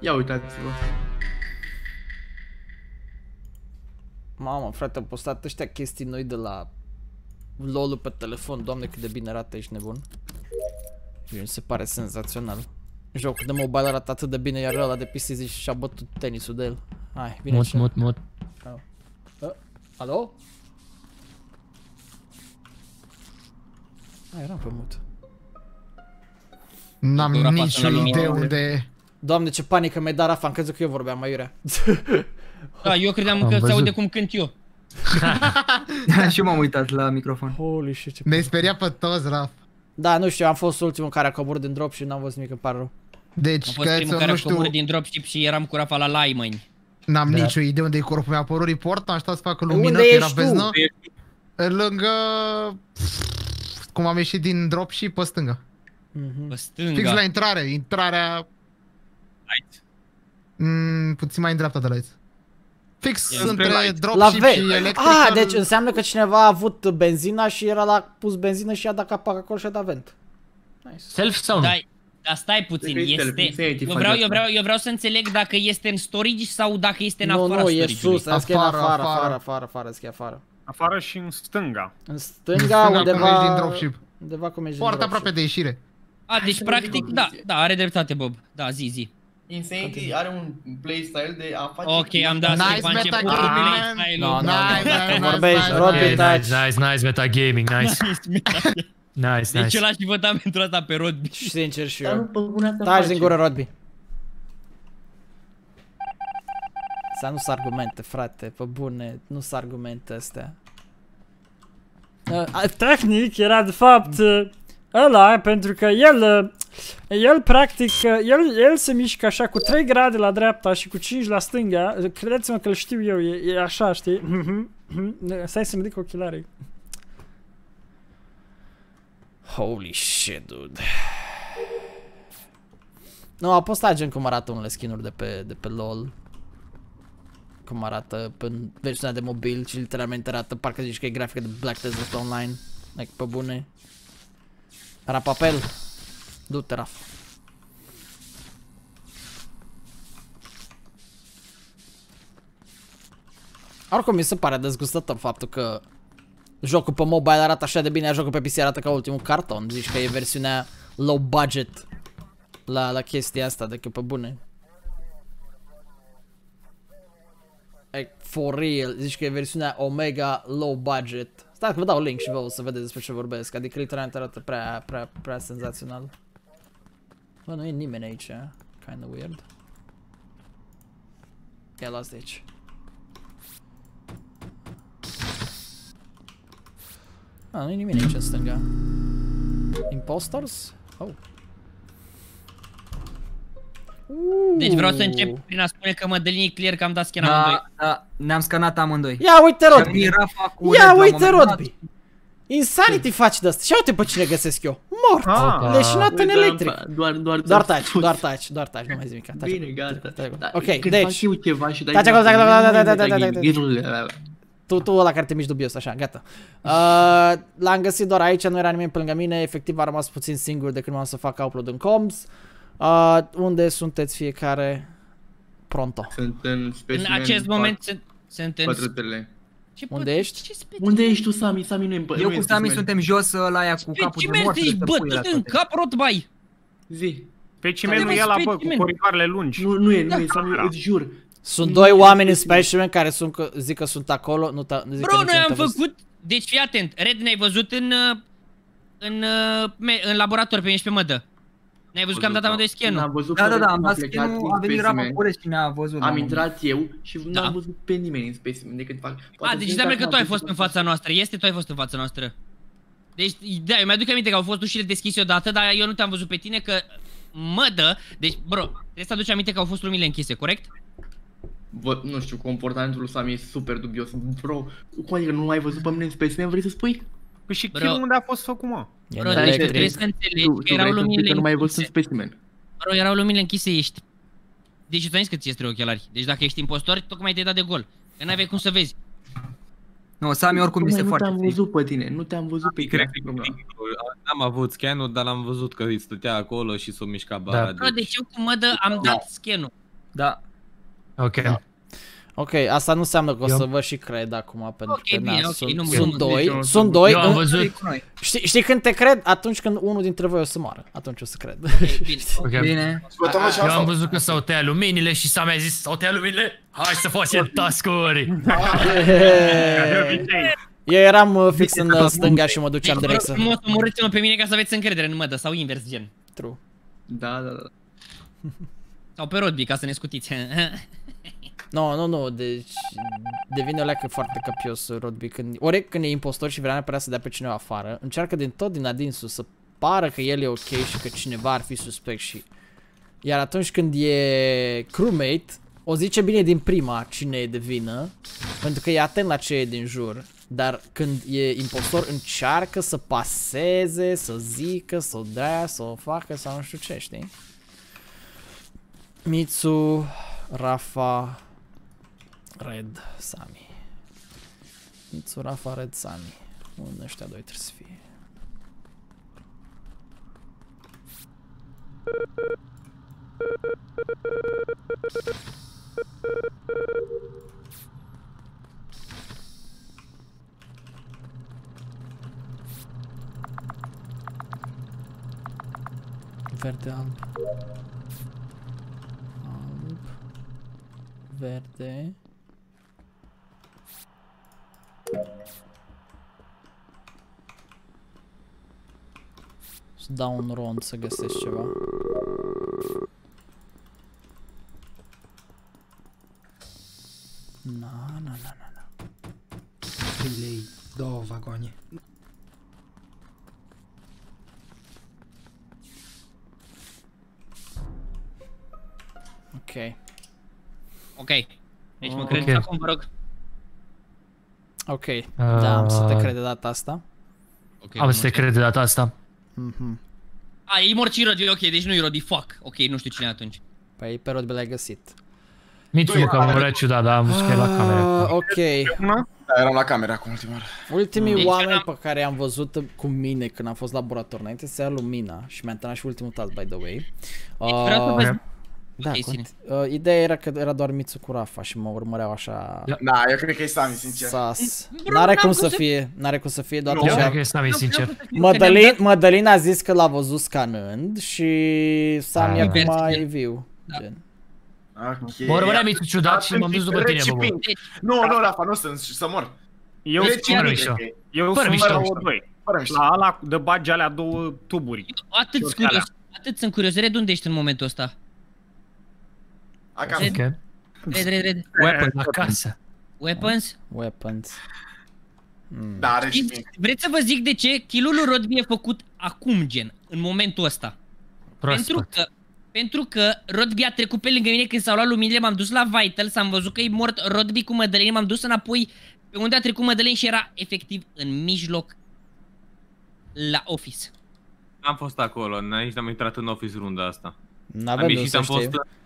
Ia uitați-vă. Mamă, frate, am postat ăștia chestii noi de la LOL-ul pe telefon. Doamne, cât de bine arată, ești nebun. Mi se pare senzațional. Jocul de mobile arată atât de bine, iar ăla de PC zici și-a bătut tenisul de el. Hai, vine Mut, mut, mut. Alo? Eram pe mut. N-am nicio idee unde... Doamne, ce panică mi-ai dat, Rafa, am crezut că eu vorbeam mai iurea. Da, eu credeam că se aude cum cânt eu. Și eu m-am uitat la microfon. Holy shit, ce... Ne-ai speriat pe toți, Raf. Da, nu știu, am fost ultimul care a coborât din drop și n-am văzut nimic, îmi pare rău. Deci, Am fost primul care a coborât din dropship și eram cu Rafa la Laimani. N-am nicio idee unde e corpul meu, a apărut report, am așteptat să facă lumină, că era beznă. Lângă... Cum am ieșit din dropship pe stânga. Pe stânga. Fix la intrare, intrarea... puțin mai în dreapta de la aici. Fix între dropship și electrical. Ah, deci înseamnă că cineva a avut benzina și era la pus benzină și a dat capac acolo și a dat vent. Nice. Self sau nu? Dar stai puțin, este... Eu vreau să înțeleg dacă este în storage sau dacă este în afara storage-ului. Nu, e sus, e afară, afară. Afară și în stânga. În stânga, undeva... din dropship. Undeva cum ești din foarte aproape de ieșire. A, deci practic, da, are dreptate, Bob. Da, zi. Insanity are un playstyle de a face... Ok, am dat nice metagaming. Vorbești, Rodby Touch. Nice metagaming, nice. Nice. Deci eu l-aș fi votat pentru asta pe Rodby. Sincer și eu. Taci din gură, Rodby. Să nu-s argumente, frate, pe bune, nu-s argumente astea. Tehnic era de fapt ăla, pentru că el practic, el se mișcă așa cu 3 grade la dreapta și cu 5 la stânga. Credeți-mă că îl știu eu, e așa, știi? Stai să-mi ridic ochelarii. Holy shit, dude. Nu, a postat gen cum arată unele skin-uri de pe LOL. Cum arată în versiunea de mobil și literalmente arată, parcă zici că e grafică de Black Desert Online. Like, pe bune. Rapapel. Du-te, Raf. Oricum mi se pare dezgustător faptul că jocul pe mobile arată așa de bine, iar jocul pe PC arată ca ultimul carton. Zici că e versiunea low budget la chestia asta, decât pe bune. Like, for real, zici că e versiunea Omega low budget. Stai că vă dau link și vă o să vedeți despre ce vorbesc. Adică literalmente arată prea senzațional. Bă, nu e nimeni aici, kinda weird. Ia las de aici. Nu e nimeni aici în stânga. Imposters? Oh. Deci vreau să încep prin a spune că Mădălin e clear că am dat scan amândoi. Da, ne-am scanat amândoi. Ia uite, Rodby! Ia uite, Rodby! Insanity faci de asta. Și uite pe cine găsesc eu. Mort! Leșinat în electric. Doar taci, nu mai zi mica. Bine, gata. Ok, deci. Când fac eu ceva și dai... Taci acolo, tu ăla care te miști dubios, așa, gata. L-am găsit doar aici, nu era nimeni pe lângă mine. Efectiv a rămas puțin singur de când m-am să fac upload în comms. Unde sunteți fiecare? Pronto. Sunt în specimen. În acest moment sunt în... Pătrătele. Unde ești? Unde ești tu, Sami? Sami nu e în Eu cu Sami suntem jos la aia cu capul de mort. Ce mergi, bătut în cap, Rotbai? Zi. Specimenul e ăla, bă, cu coridoarele lungi. Nu e, Sami, îți jur. Sunt doi oameni în specimen care zic că sunt acolo, nu zic că bro, noi am făcut, deci fii atent, Red ne-ai văzut în laborator pe mine și pe Mădă. Ne-ai văzut că am dat amândoi scan-ul? Da, am dat scan-ul, a venit Rafa Cureș și ne-a văzut. Am intrat eu și n-am văzut pe nimeni în specimen decât fac. Deci înseamnă că tu ai fost în fața noastră, tu ai fost în fața noastră. Deci, da, eu mi-aduc aminte că au fost ușile deschise odată, dar eu nu te-am văzut pe tine că Mădă, deci, bro, trebuie să aduci aminte că au fost lumile închise, corect? Bă, nu știu, comportamentul lui Sami e super dubios. Bro, cum adică nu l-ai văzut pe mine în specimen, vrei să spui? Păi și kill unde a fost făcut, mă? Bro, deci trebuie să înțelegi că erau luminile nu mai ai văzut în specimen. Bro, erau luminile închise, ești... Deci tu ai zis că ți-e 3 ochelari. Deci dacă ești impostor, tocmai te-ai dat de gol. Că n-aveai cum să vezi. Nu, Sami oricum este foarte... Nu te-am văzut pe tine, nu te-am văzut pe tine. N-am avut scan-ul, dar l-am văzut că îi stătea acolo și s-o mișca bara. Bro, deci eu cu Mădă am dat scan-ul. Da. Ok. Ok, asta nu înseamnă că o să vă și cred acum, pentru că bine, sunt doi, sunt doi. Eu am văzut. Știi când te cred? Atunci când unul dintre voi o să moară, atunci o să cred. Bine. Eu am văzut că s-au tăiat luminile și Sami a zis s-au tăiat luminile, hai să facem task-uri. Eu eram fix în stânga și mă duceam direct să... Frumos, omorâți-mă pe mine ca să aveți încredere în mădă, sau invers gen. True. Da. Sau pe Rodby, ca să ne scutiți. Nu, deci devine o leacă foarte căpios Rodby ori când e impostor și vrea neapărat să dea pe cineva afară, încearcă din adinsul să pară că el e ok și că cineva ar fi suspect și... Iar atunci când e crewmate, o zice bine din prima cine e de vină, pentru că e atent la ce e din jur. Dar când e impostor încearcă să paseze, să zică, să o dea, să o facă sau nu știu ce, știi? Mitsu, Rafa, Red, Sami. Mitsu, Rafa, Red, Sami. Unde ăștia doi trebuie să fie? Verde, alb. Alb. Verde. Să dau un rond să găsesc ceva. Na. 3 lei, 2 vagoane. Ok. Ok. Deci mă credeți acum, vă rog. Ok, da, am să te cred de data asta. Am să te cred de data asta. A, e morți Rodby, ok, deci nu e Rodby, fuck. Ok, nu știu cine atunci. Păi pe Rodby l-ai găsit. Mitsu că am vrea ciudat, dar am văzut că e la cameră. Ok. Da, eram la camera acum ultima oară. Ultimii oameni pe care am văzut cu mine când am fost laborator înainte să ia lumina și mi-a întâlnit și ultimul task, by the way. Da, ideea era că era doar Mitsu cu Rafa și mă urmăreau așa... Da, eu cred că e Sami, sincer. Sas. N-are cum să fie, n-are cum să fie, doar eu cred că e Sami, sincer. Mădălin a zis că l-a văzut scanând și Sami acum e viu. Mă urmărea Mitsu ciudat și m-am dus după tine, bă. Nu, Rafa, nu sunt, să mor. Eu sunt la ala de bagi alea 2 tuburi. Atât sunt curios, Red, unde ești în momentul ăsta? Acasă. Red. Weapons, acasă. Weapons? Weapons. Da, are și mie. Vreți să vă zic de ce kill-ul lui Rodby e făcut acum, gen, în momentul ăsta? Pentru că Rodby a trecut pe lângă mine când s-au luat luminile, m-am dus la Vital, s-am văzut că e mort Rodby cu Mădălin, m-am dus înapoi pe unde a trecut Mădălin și era efectiv în mijloc la office. Am fost acolo, nici n-am intrat în office runda asta. N-avem nu să știu.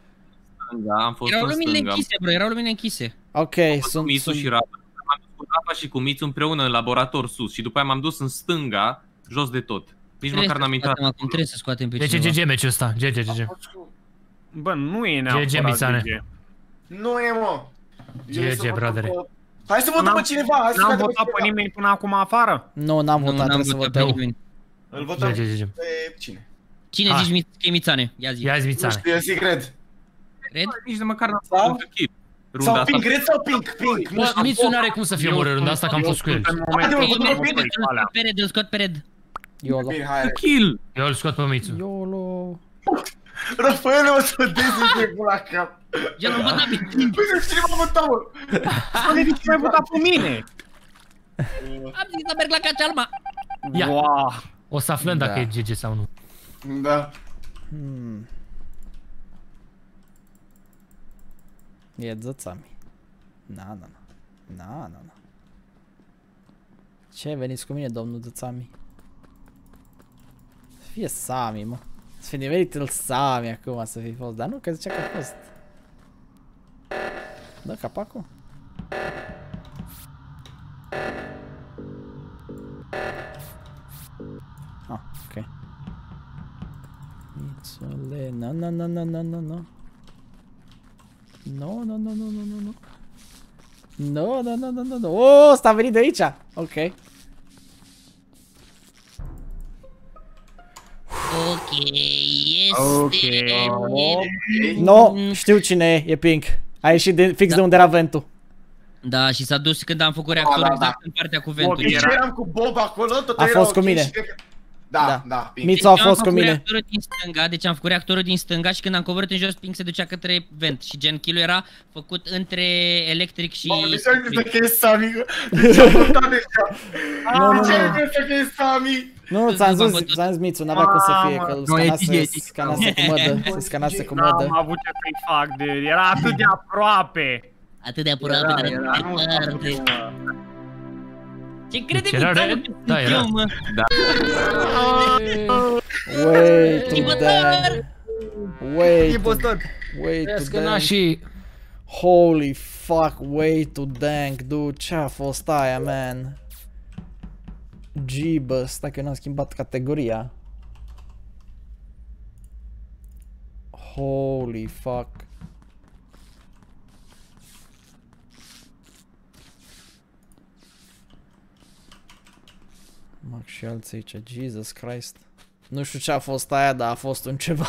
Erau luminile închise, bro, erau luminile închise. Ok, sunt... Mitsu și Rafa. M-am dus cu Rafa și cu Mitsu împreună în laborator sus și după aia m-am dus în stânga, jos de tot. Nici măcar n-am intrat. Acum trebuie să scoatem pe cineva. GG meciul ăsta, GG. Bă, nu e neapărat GG. Nu e, mă. GG, bradere. Hai să votăm pe cineva, hai să n-am votat pe nimeni până acum afară? Nu, n-am votat, trebuie să votăm. Îl votăm pe cine? Cine zici că e Mițane? Ia zi. Ia zi Mițane. Nu știu, eu zic Red. Red? Nici de măcar n-am făcut kill. Sau Pink, Red sau Pink? Mitsu n-are cum să fie omorât runda asta, că am fost cu el. Îl scot pe Red. YOLO. Kill! Eu îl scot pe Mitsu. YOLO. Rafael, o să dezi de la cap. Eu l-am votat pe tine. Păi cine m-a votat, mă? Spune de cine ai votat pe mine. Am zis să merg la Cacealma. Ia. O să aflăm dacă e GG sau nu. Da. E Zățami. Na. Ce, veniți cu mine, domnul Zățami? Să fie Sami, mă. Să fie nimerit-l Sami acum să fi fost. Dar nu, că zicea că a fost. Da, capacul? Ah, ok. Ițule, na. Nu, nu, nu, nu, nu, nu, nu. Nu, nu, nu, nu, nu, nu. Oh, ăsta a venit de aici. Ok. Ok, este... No, știu cine e Pink. A ieșit fix de unde era ventul. Da, și s-a dus când am făcut reactorul exact în partea cu ventul. Deci eram cu Bob acolo, tot a fost cu mine. Da, Pink. Mițu a fost cu mine. Deci am făcut reactorul din stânga și când am coborât în jos, Pink se ducea către vent. Și gen kill-ul era făcut între electric și... Mamă, de ce ai zis că e Sami? De ce am votat deja? De ce ai zis că e Sami? Nu, ți-am zis Mițu, n-avea cum să fie, că îl scanase cu mădă. Se scanase cu mădă. N-am avut ce să-i fac, dude. Era atât de aproape. Atât de aproape, dar departe. Ce crede Mițu? Da, era. Da. Way to damn. Way to damn. Holy fuck, way to dank, dude. Ce-a fost aia, man? Jeebus, stai că eu n-am schimbat categoria. Holy fuck. Max și alții aici, Jesus Christ. Nu știu ce a fost aia, dar a fost un ceva.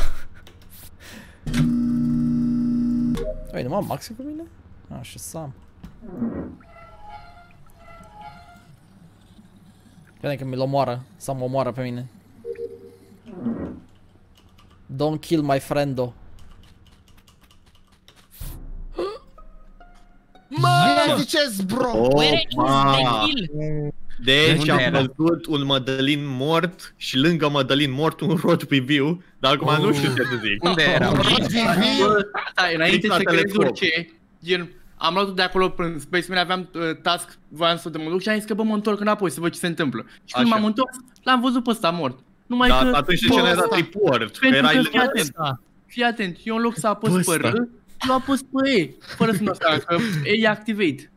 Oi, numai Max e cu mine? Ah, și Sam. Crede că mi-l omoară, Sam omoară pe mine. Don't kill my friendo. Mă, ziceți, bro! Deci am văzut un Mădălin mort și lângă Mădălin mort un rod pe viu, dar acum nu știu ce să zic. Unde era? Stai, înainte să crezi orice, gen, am luat de acolo prin Spaceman, aveam task, voiam să mă duc și am zis că bă, mă întorc înapoi să văd ce se întâmplă. Și când m-am întors, l-am văzut pe ăsta mort. Numai da, că... atunci de ce ne-ai dat report? Pentru că fii atent, eu în loc să apăs pe R, eu apăs pe E, fără să mă stau, că E e activate.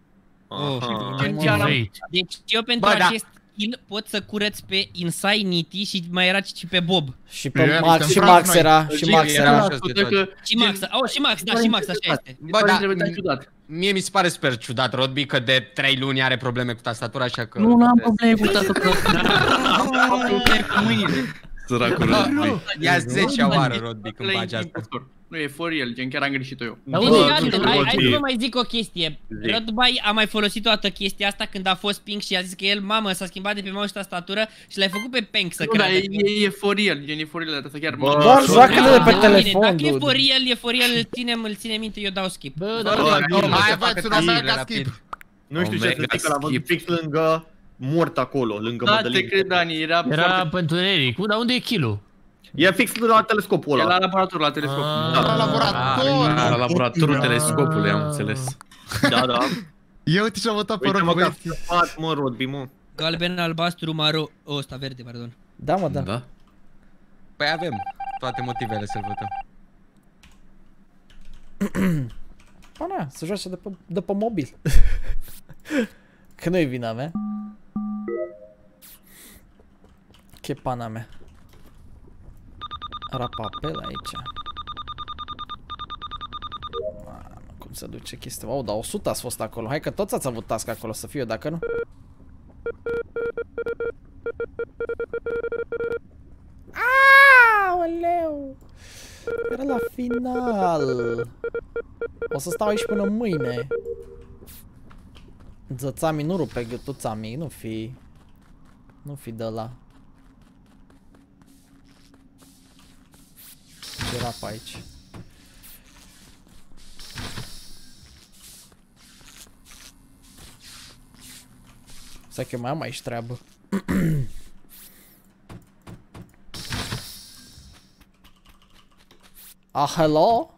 Deci eu pentru acest kill pot să curăț pe Insanity și mai era și pe Bob. Și pe Max, și Max era, și Max era. Și Max, și Max, da, și Max, așa este. Bă, da, mie mi se pare super ciudat, Rodby, că de 3 luni are probleme cu tastatura, așa că... Nu am probleme cu tastatura. Am probleme cu mâinile. Săracul Rodby. Ia 10-a oară, Rodby, când faci asta. Nu, e for real, gen chiar am greșit-o eu. Hai să vă mai zic o chestie. Rodby a mai folosit o dată chestia asta când a fost Pink și a zis că el, mamă, s-a schimbat de pe mouse și tastatură și l-ai făcut pe Pink să creadă. E for real, gen e for real, asta chiar. Doar joacă-le de pe telefon, dacă e for real, îl ține minte, eu dau skip. Hai, bă, ți-l mega skip. Nu știu ce să zic, că l-am văzut fix lângă mort acolo, lângă Mădălin. Da, te cred, Dani, era pe întuneric. Dar unde e kill-ul? E fix la telescopul ăla. E la laborator, la telescop. La laborator. La laboratorul telescopului, am înțeles. Da, da. Eu uite ce-am votat pe Rodby. Rodby. Uite mă, că a scăpat, mă, Rodby, mă. Galben, albastru, maro... ăsta verde, pardon. Da, mă, da. Păi avem toate motivele să-l votăm. Bă, na, să joace de pe mobil. Că nu-i vina mea. Ce pana mea. Rapapel aici. Mamă, cum se duce chestia? Wow, dar 100 ați fost acolo. Hai că toți ați avut task acolo să fiu, dacă nu. Aoleu! Era la final. O să stau aici până mâine. Zățami, nu rupe gâtul țami, nu fi de ăla. Era pe aici. Să că mai am aici treabă. Hello?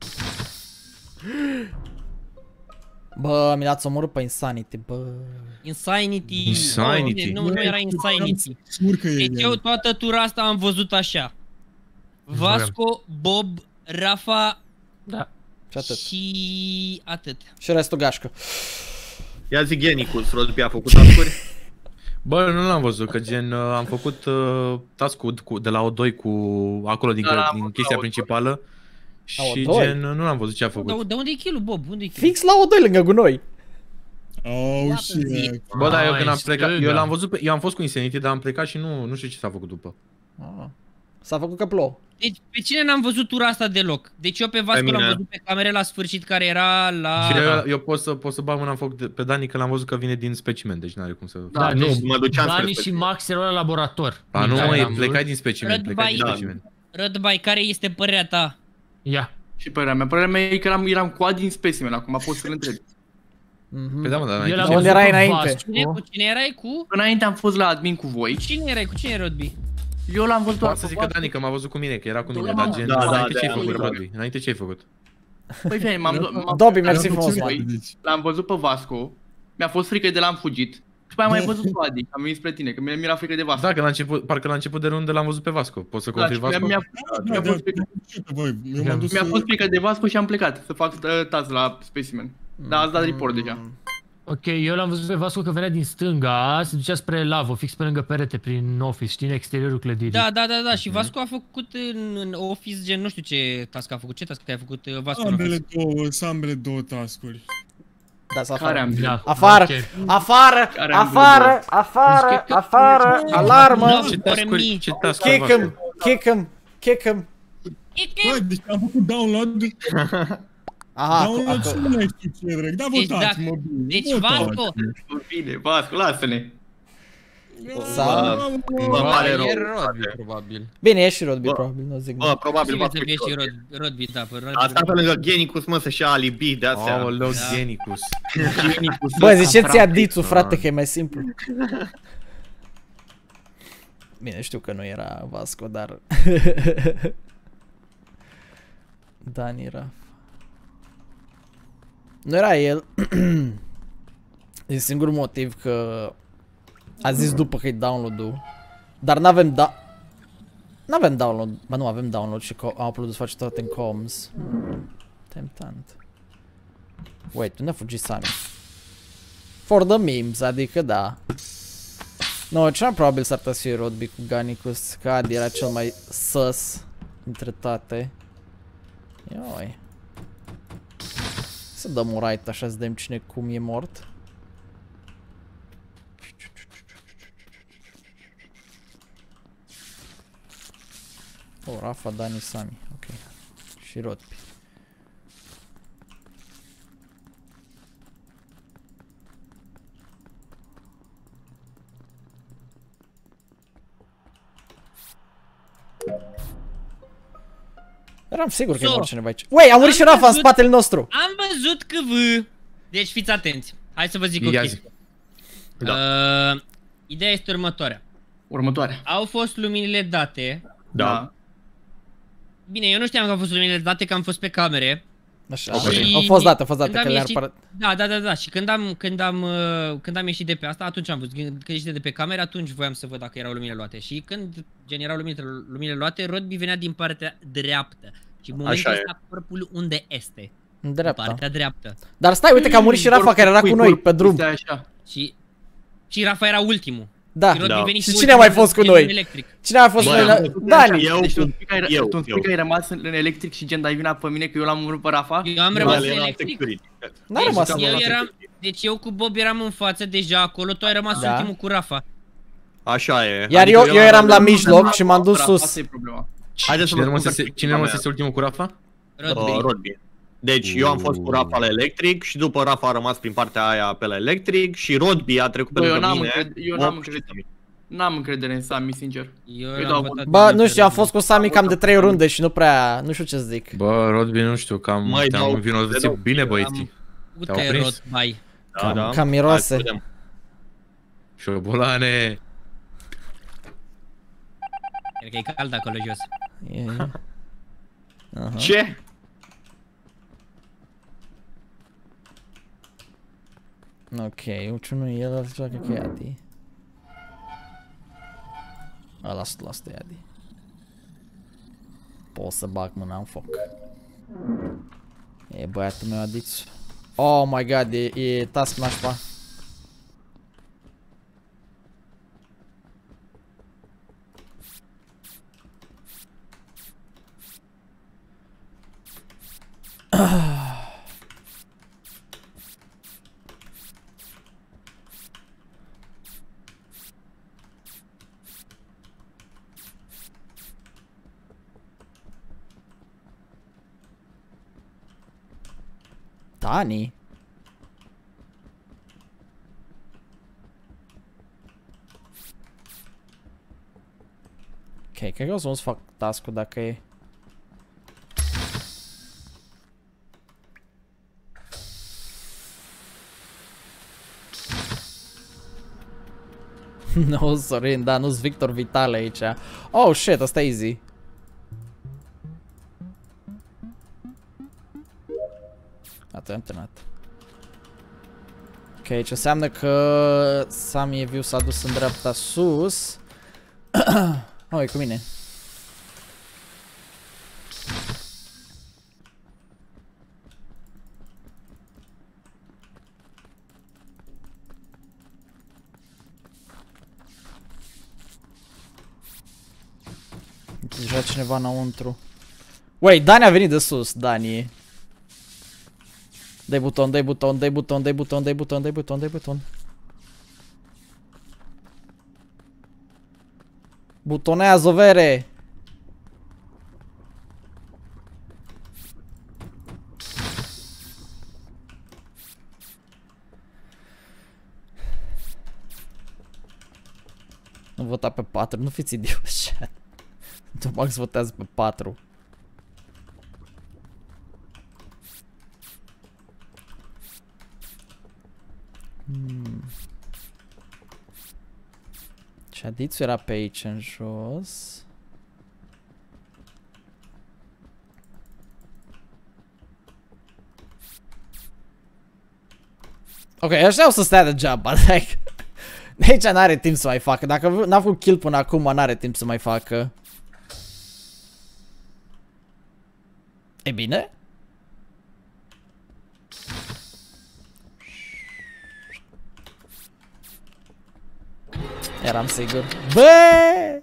Bă, mi l-ați omorât pe Insanity, bă. Insanity. Nu era Insanity. Deci eu toată tura asta am văzut așa. Vasco, Bob, Rafa. Da. Și atât. Și atât. Și restul gașcă. Ia zi Genicus, Rodby a făcut task-uri? Bă, nu l-am văzut, că gen am făcut task-ul de la O2 cu acolo din chestia principală. Și gen, nu l-am văzut ce a făcut. De unde e kill-ul, Bob? Unde e kill-ul? Fix la O2 lângă gunoi. Oh, shit. Bă, dar eu când am plecat, eu l-am văzut, eu am fost cu Insanity, dar am plecat și nu știu ce s-a făcut după. S-a făcut că plouă. Deci pe cine n-am văzut tura asta deloc? Deci eu pe Vasco l-am văzut pe camere la sfârșit, care era la... Și eu pot să bag mâna în foc pe Dani, că l-am văzut că vine din specimen, deci n-are cum să... Da, nu, deci mă duceam Dani și Max erau la laborator. A, nu, mă, plecai din specimen, Rădbai, care este părerea ta? Ia. Și părerea mea e că eram cu din specimen, acum poți să-l întrebi. Păi da, mă, dar înainte. Unde erai înainte? Cu cine erai cu? Înainte am fost la admin cu voi. Cine erai? Cu cine era Rodby? Eu l-am văzut doar să zic că Dani, că m-a văzut cu mine, că era cu mine, Da, dar gen, înainte ce-ai făcut, Rodby? Înainte ce-ai făcut? Păi fie, Dobby, mersi frumos, l-am văzut pe Vasco, mi-a fost frică de l-am fugit. Și mai văzut pe Adi, am venit spre tine, că mi-era frică de Vasco. Da, că parcă la început de rundă l-am văzut pe Vasco. Poți să confirmi Vasco? Mi-a fost frică de Vasco și am plecat să fac task la specimen. Dar ați dat report deja. Ok, eu l-am văzut pe Vasco că venea din stânga, se ducea spre lavă, fix pe lângă perete, prin office, știi, în exteriorul clădirii. Da, și Vasco a făcut în office, gen, nu știu ce task a făcut, ce task ai făcut Vasco? Ambele două task-uri. Da, afară. Afară! Afară! Alarmă! Kick him! Băi, deci am făcut download. Aha, download și nu mai știu ce drept, da, votați, mă bine. Deci Vasco! Bine, Vasco, lasă-ne. Bă, pare rău. E Rodby, probabil. Bine, e și Rodby, probabil, nu zic. Bă, probabil va fi Rodby, da, pe Rodby. Asta pe lângă Genicus, mă, să-și ia alibi de astea. Aoleu, Genicus. Bă, ziceți Adițu, frate, că e mai simplu. Bine, știu că nu era Vasco, dar... Dani Raf. Nu era el. Din singur motiv că a zis după că e download-ul. Dar n-avem n-avem download. Ba nu, avem download și am upload-ul să face toate în comms. Temptant. Wait, unde a fugit Sami? For the memes, adică da. No, cel mai probabil s-ar putea să fie Rodby cu Ganicus, că Adi era cel mai sus dintre toate. Ioi. Să dăm un right așa să vedem cine cum e mort. Oh, Rafa, Dani, Sami, ok. Și Rodby. Eram sigur că e mort cineva aici. Uei, a murit și Rafa în spatele nostru! Am văzut că vă... Deci fiți atenți. Hai să vă zic o chestie. Ideea este următoarea. Au fost luminile date. Da. Bine, eu nu știam că au fost luminile date, că am fost pe camere. Așa, au fost date, că le-ar pare... Da, și când am ieșit de pe asta, atunci am văzut, când ieșit de pe camere, atunci voiam să văd dacă erau luminile luate. Și când gen erau luminile luate, Rodby venea din partea dreaptă. Și în momentul ăsta corpul unde este? În dreapta. Partea dreaptă. Dar stai, uite că a murit și Rafa care era cu noi pe drum. Și Rafa era ultimul. Da. Și cine a mai fost cu noi? Cine a fost cu noi? Dani. Deci tu spui că ai rămas în electric și gen dai vina pe mine că eu l-am omorât pe Rafa? Eu am rămas în electric. N-a rămas în Deci eu cu Bob eram în față deja acolo, tu ai rămas ultimul cu Rafa. Așa e. Iar eu eram la mijloc și m-am dus sus. Cine rămăsese ultimul cu Rafa? Rodby. Deci eu am fost cu Rafa la electric și după Rafa a rămas prin partea aia pe la electric și Rodby a trecut pe lângă mine. Eu n-am încredere în Sami, sincer. Bă, nu știu, am fost cu Sami cam de 3 runde și nu prea, nu știu ce să zic. Bă, Rodby, nu știu, cam te-am învinovățit bine, băieții. Te-au prins? Cam miroase. Șobolane. Cred că e cald acolo jos. Ce? Ok, uciunul e el, joacă că e Adi. Lasă-te, Adi. Pot să bag mâna în foc. E băiatul meu, Adițu. Oh my god, e task nașpa. Dani? Ok, cred că o să fac task-ul dacă e. No, Sorin, da, nu-s Victor Vitale aici. Oh, shit, asta e easy. Am terminat. Ok, ce înseamnă că Sami e viu, s-a dus în dreapta sus. Oh, e cu mine. Deja cineva înăuntru. Wait, Dani a venit de sus, Dani. Dai buton, dai buton, dai buton, dai buton, dai buton, dai buton, dai buton. Butonează, vere! Nu vota pe 4, nu fiți idioți, chat. Tu Max votează pe 4. Chadițu era pe aici în jos. Ok, ăștia o să stea degeaba, like. De aici n-are timp să mai facă. Dacă n-a făcut kill până acum, n-are timp să mai facă. E bine? Eram sigur. Bă!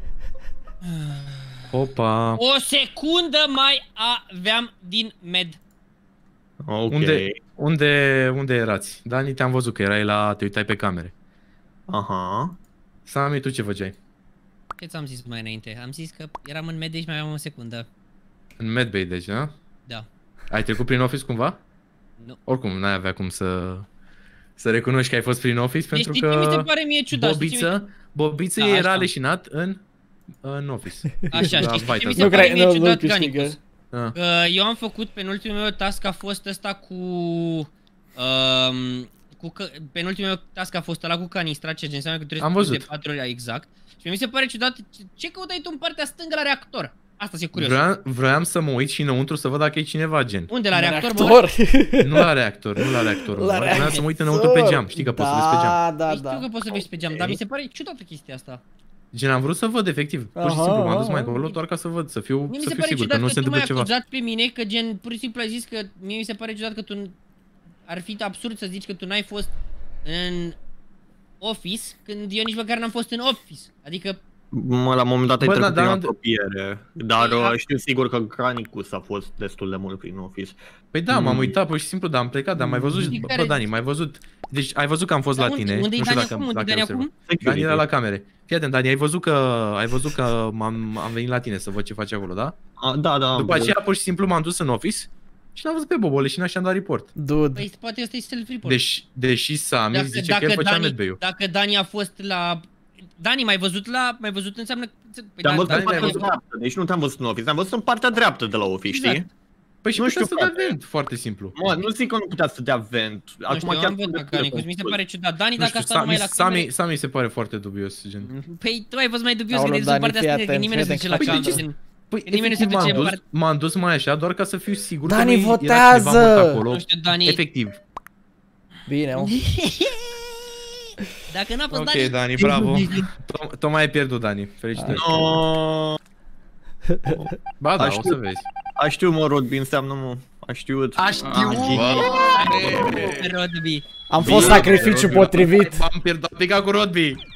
Opa. O secundă mai aveam din med. Ok. Unde erați? Dani, te-am văzut că erai te uitai pe camere. Aha. Sami, tu ce făceai? Ce ți-am zis mai înainte? Am zis că eram în med, deci mai aveam o secundă. În medbay, deci, da? Da. Ai trecut prin office cumva? Nu. Oricum, n-ai avea cum să recunoști că ai fost prin office, pentru știi că ce mi se pare mie ciudat, Bobiță da, era leșinat în office. Așa, știi ce mi se pare mie ciudat, Ganicus? Eu am făcut, penultimul meu task a fost ăsta cu penultimul meu task a fost ăla cu canistra, ceea ce înseamnă că trebuie să de 4 ori exact. Și mi se pare ciudat, ce căutai tu în partea stângă la reactor? Asta e curios. Vroiam să mă uit și înăuntru să văd dacă e cineva, gen. Unde, la reactor? Nu la reactor, nu la reactor. Vreau să mă uit înăuntru pe geam, știi că poți să vezi pe geam. Da, știu că poți să vezi pe geam, dar mi se pare ciudată chestia asta. Gen, am vrut să văd efectiv, pur și simplu m-am dus mai acolo doar ca să văd, să fiu sigur că nu se întâmplă ceva. Mi se pare ciudat că tu m-ai acuzat pe mine, că gen, pur și simplu ai zis că mie mi se pare ciudat că tu, ar fi absurd să zici că tu n-ai fost în office, când eu nici măcar n-am fost în office, adică... Mă, la un moment dat ai trecut prin apropiere, dar știu sigur că Granicus a fost destul de mult prin office. Păi da, m-am uitat pur și simplu, dar am plecat, dar am mai văzut, bă, Dani, mai văzut, deci ai văzut că am fost la tine, nu știu dacă ai observat. Dani era la camere. Fii atent, Dani, ai văzut că am venit la tine să văd ce faci acolo, da? Da. După aceea pur și simplu m-am dus în office și l-am văzut pe Bobole și și-am dat report. Păi poate ăsta e self-report. Deși Sami zice că el făcea medbay-ul. Dacă Dani a fost la... Dani, m-ai văzut înseamnă... Te-am văzut în partea dreaptă, deci nu te-am văzut în office, te-am văzut în partea dreaptă de la office, știi? Păi și nu știu să dea vent, foarte simplu. Mă, nu zic că nu putea să dea vent. Acum chiar mi se pare ciudat. Dani, dacă asta numai la camere... Sami se pare foarte dubios, gen. Păi tu ai fost mai dubios, că ești în partea stângă, că nimeni nu se duce la camere. Păi m-am dus mai așa, doar ca să fiu sigur că Dani votează! Nu știu, Dani... Efectiv. Bine, Dacă n-a fost Dani... Ok, Dani, bravo. Tocmai ai pierdut, Dani. Felicitări. Ba da, o să vezi. A știu, mă, Rodby înseamnă, mă. A știut. Rodby. Am fost sacrificiu potrivit. M-am pierdut, picat cu Rodby.